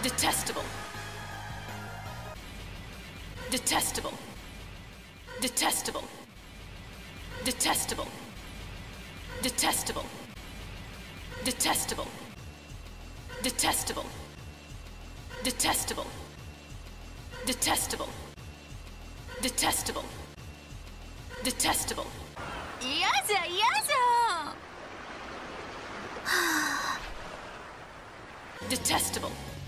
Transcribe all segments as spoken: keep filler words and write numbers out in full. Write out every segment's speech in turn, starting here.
Detestable. Detestable. Detestable. Detestable. Detestable. Detestable. Detestable. Detestable. Detestable. Detestable. Detestable. 嫌じゃ嫌じゃ Detestable.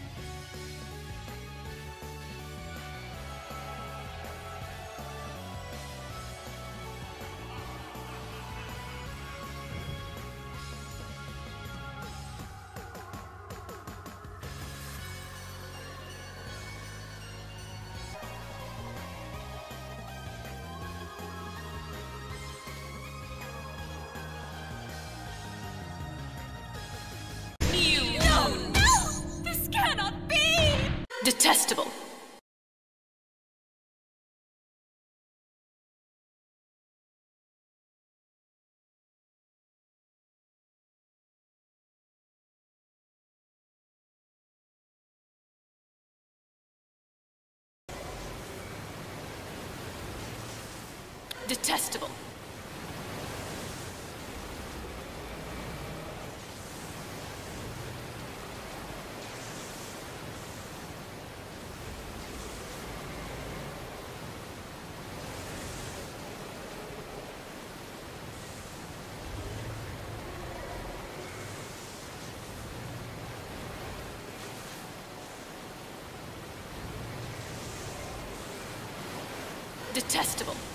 Detestable. Detestable. Detestable.